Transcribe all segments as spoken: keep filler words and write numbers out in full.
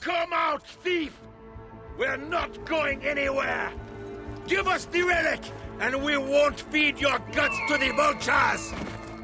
Come out, thief! We're not going anywhere! Give us the relic, and we won't feed your guts to the vultures!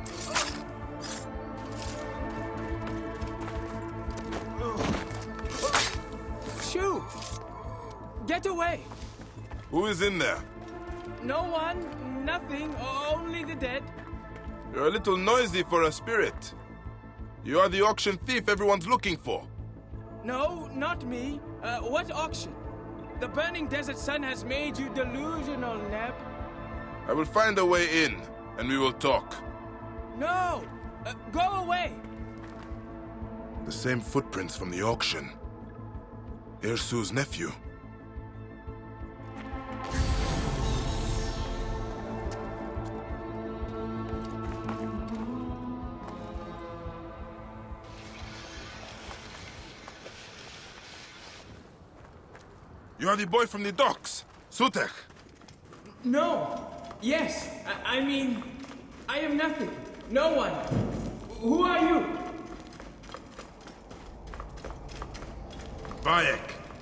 Shoo! Get away! Who is in there? No one, nothing, only the dead. You're a little noisy for a spirit. You are the auction thief everyone's looking for. No, not me. Uh, what auction? The burning desert sun has made you delusional, Neb. I will find a way in, and we will talk. No! Uh, go away! The same footprints from the auction. Irsu's nephew. You are the boy from the docks, Sutekh. No! Yes! I, I mean, I am nothing. No one. Who are you? Bayek.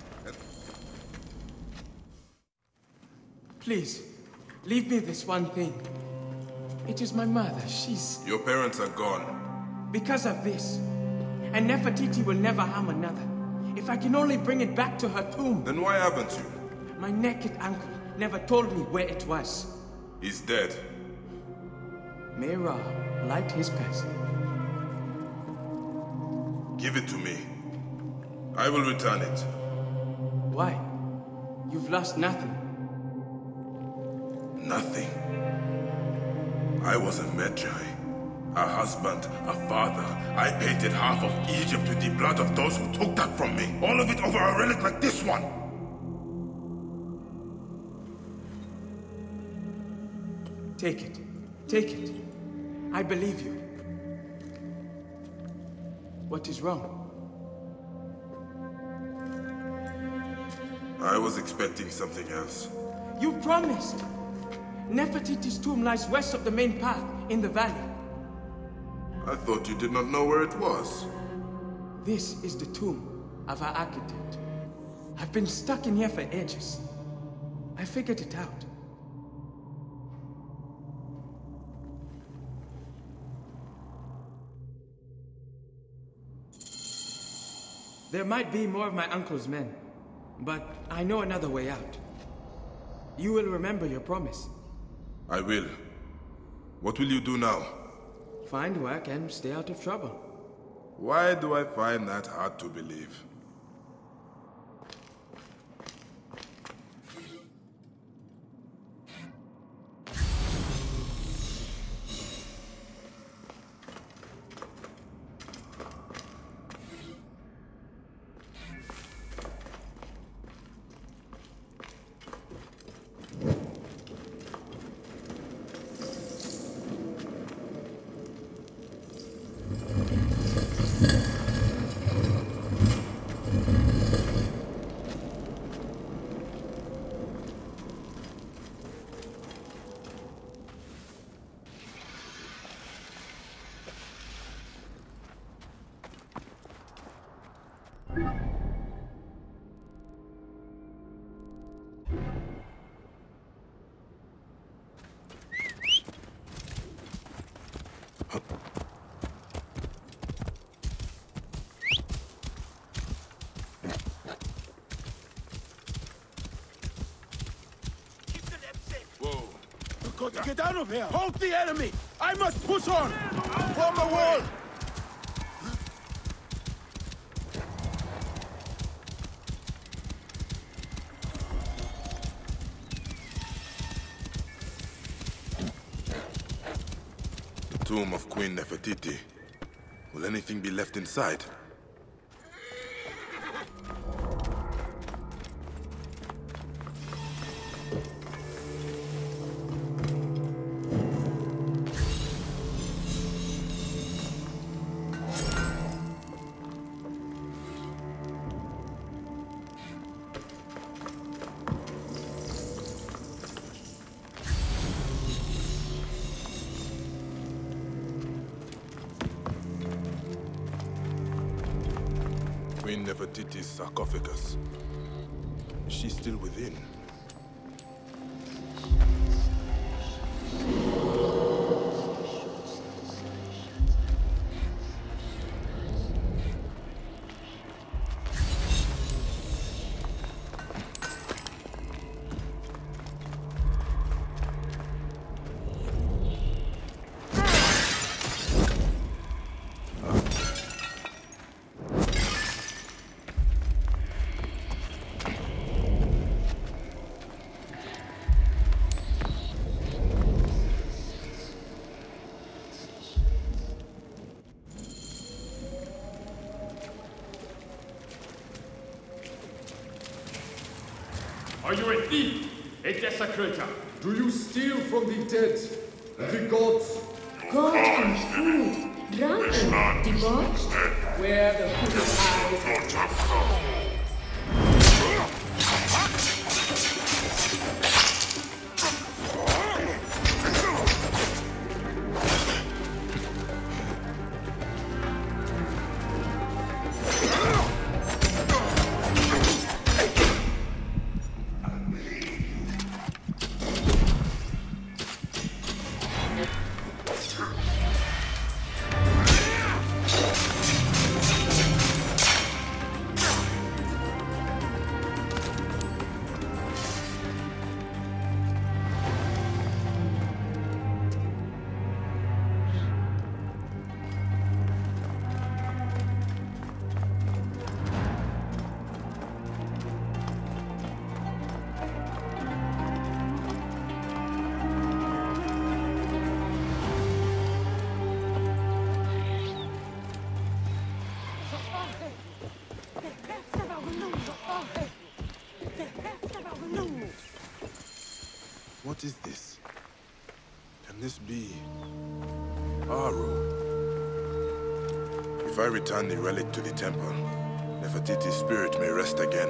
Please, leave me this one thing. It is my mother. She's... Your parents are gone. Because of this. And Nefertiti will never harm another. If I can only bring it back to her tomb. Then why haven't you? My naked uncle never told me where it was. He's dead. May Ra light his passing. Give it to me. I will return it. Why? You've lost nothing. Nothing. I was a Medjay. A husband, a father. I painted half of Egypt with the blood of those who took that from me. All of it over a relic like this one. Take it. Take it. I believe you. What is wrong? I was expecting something else. You promised! Nefertiti's tomb lies west of the main path, in the valley. I thought you did not know where it was. This is the tomb of our architect. I've been stuck in here for ages. I figured it out. There might be more of my uncle's men, but I know another way out. You will remember your promise. I will. What will you do now? Find work and stay out of trouble. Why do I find that hard to believe? Get out of here! Halt the enemy! I must push on! Form a wall! The tomb of Queen Nefertiti. Will anything be left inside? Queen Nefertiti's sarcophagus. Is she still within? Are you a thief? A desecrator? Do you steal from the dead? The gods? God and food, drunken, debauched, where the food eyes. What is this? Can this be... Aru? If I return the relic to the temple, Nefertiti's spirit may rest again.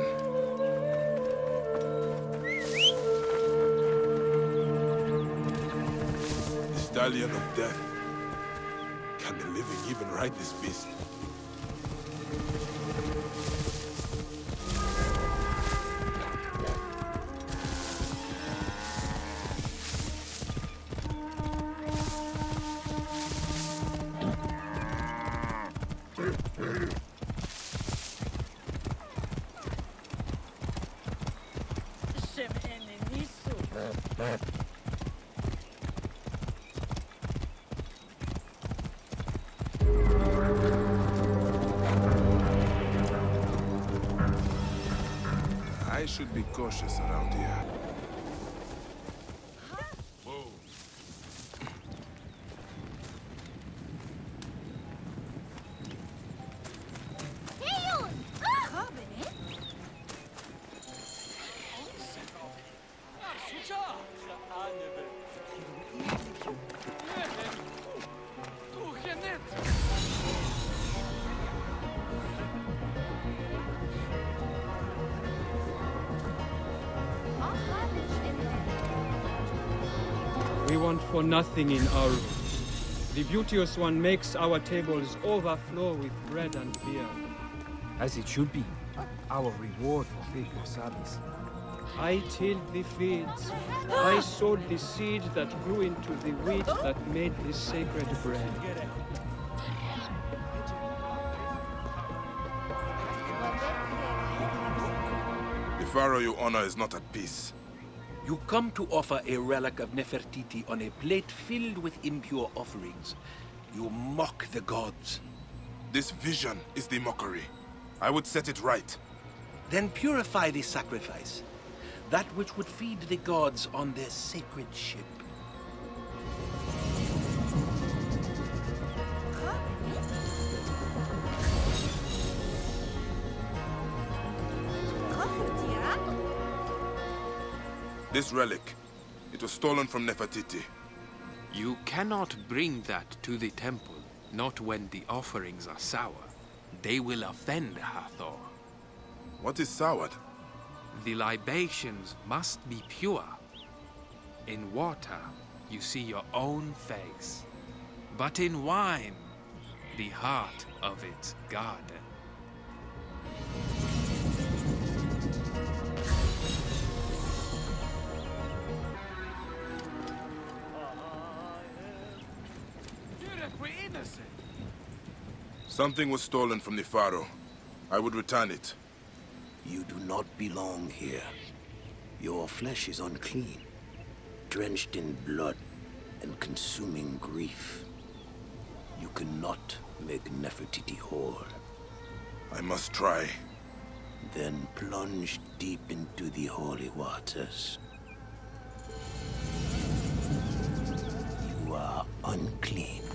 The Stallion of Death. Can the living even ride this beast? I should be cautious around here. We want for nothing in Aru. The Beauteous One makes our tables overflow with bread and beer. As it should be. Our reward for faithful service. I tilled the fields. I sowed the seed that grew into the wheat that made this sacred bread. The pharaoh you honor is not at peace. You come to offer a relic of Nefertiti on a plate filled with impure offerings. You mock the gods. This vision is the mockery. I would set it right. Then purify the sacrifice, that which would feed the gods on their sacred ship. This relic, it was stolen from Nefertiti. You cannot bring that to the temple, not when the offerings are sour. They will offend Hathor. What is soured? The libations must be pure. In water, you see your own face. But in wine, the heart of its garden. Something was stolen from the Pharaoh. I would return it. You do not belong here. Your flesh is unclean, drenched in blood and consuming grief. You cannot make Nefertiti whole. I must try. Then plunge deep into the holy waters. You are unclean.